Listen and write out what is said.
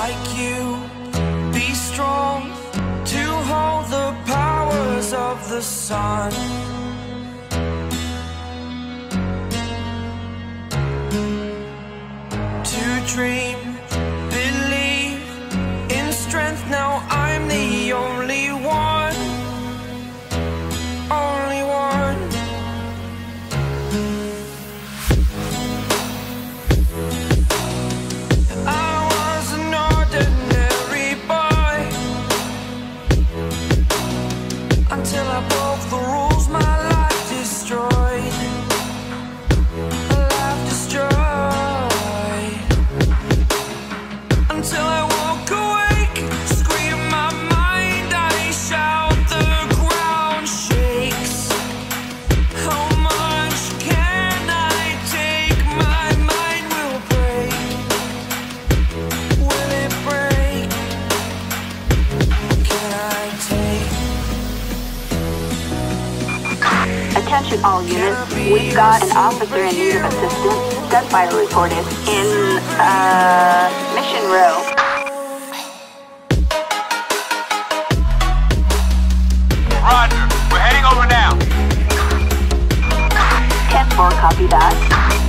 like you. Be strong to hold the powers of the sun. To dream, believe in strength. Now I'm the only one, only one. I was an ordinary boy until I broke the rules. My life destroyed, life destroyed. Until I walk awake, scream my mind, I shout, the ground shakes. How much can I take? My mind will break. Will it break? Can I take? Attention all units, we've got an officer in need of assistance. Gunfire reported in, Mission Row. Roger, we're heading over now. 10-4, copy that.